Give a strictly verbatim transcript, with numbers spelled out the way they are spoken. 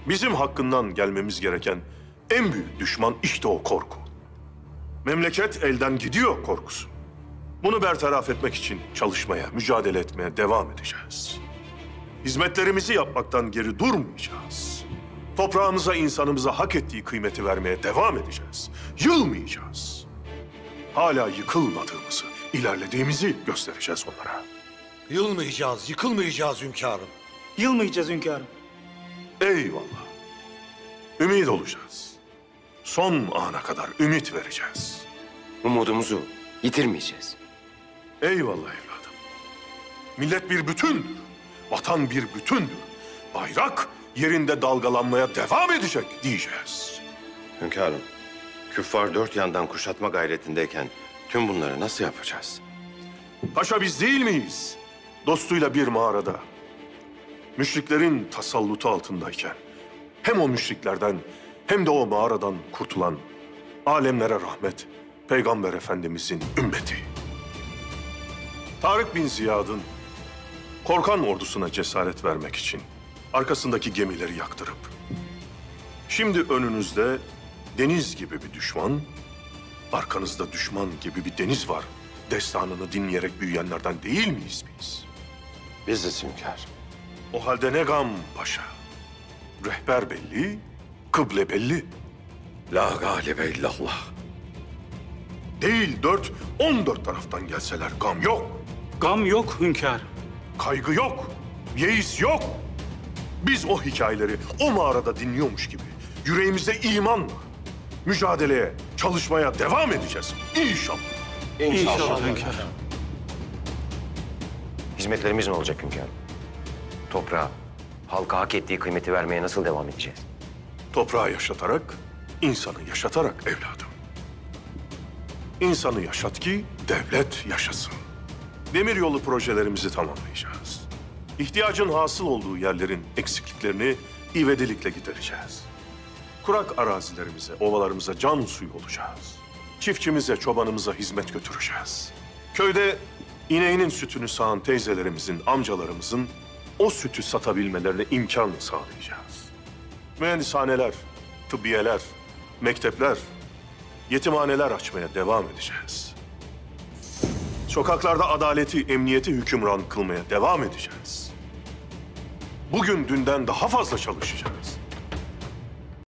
Bizim hakkından gelmemiz gereken en büyük düşman işte o korku. Memleket elden gidiyor korkusu. Bunu bertaraf etmek için çalışmaya, mücadele etmeye devam edeceğiz. Hizmetlerimizi yapmaktan geri durmayacağız. Toprağımıza, insanımıza hak ettiği kıymeti vermeye devam edeceğiz. Yılmayacağız. Hala yıkılmadığımızı, ilerlediğimizi göstereceğiz onlara. Yılmayacağız, yıkılmayacağız hünkârım. Yılmayacağız hünkârım. Eyvallah. Ümit olacağız. Son ana kadar ümit vereceğiz. Umudumuzu yitirmeyeceğiz. Eyvallah evladım. Millet bir bütündür. Vatan bir bütündür. Bayrak yerinde dalgalanmaya devam edecek diyeceğiz. Hünkârım, küffar dört yandan kuşatma gayretindeyken tüm bunları nasıl yapacağız? Paşa biz değil miyiz? Dostuyla bir mağarada. Müşriklerin tasallutu altındayken hem o müşriklerden hem de o mağaradan kurtulan alemlere rahmet Peygamber Efendimizin ümmeti. Tarık bin Ziyad'ın korkan ordusuna cesaret vermek için arkasındaki gemileri yaktırıp şimdi önünüzde deniz gibi bir düşman, arkanızda düşman gibi bir deniz var destanını dinleyerek büyüyenlerden değil miyiz biz? Biziz hünkârım. O halde ne gam paşa? Rehber belli, kıble belli. La galibe illallah. Değil dört, on dört taraftan gelseler gam yok. Gam yok hünkârım. Kaygı yok, yeis yok. Biz o hikayeleri o mağarada dinliyormuş gibi yüreğimizde imanla mücadeleye, çalışmaya devam edeceğiz. İnşallah. İnşallah hünkârım. Hizmetlerimiz ne olacak hünkârım? Toprağa, halka hak ettiği kıymeti vermeye nasıl devam edeceğiz? Toprağı yaşatarak, insanı yaşatarak evladım. İnsanı yaşat ki devlet yaşasın. Demiryolu projelerimizi tamamlayacağız. İhtiyacın hasıl olduğu yerlerin eksikliklerini ivedilikle gidereceğiz. Kurak arazilerimize, ovalarımıza can suyu olacağız. Çiftçimize, çobanımıza hizmet götüreceğiz. Köyde ineğinin sütünü sağan teyzelerimizin, amcalarımızın o sütü satabilmelerine imkan sağlayacağız. Mühendishaneler, tıbbiyeler, mektepler, yetimhaneler açmaya devam edeceğiz. Sokaklarda adaleti, emniyeti hükümran kılmaya devam edeceğiz. Bugün dünden daha fazla çalışacağız.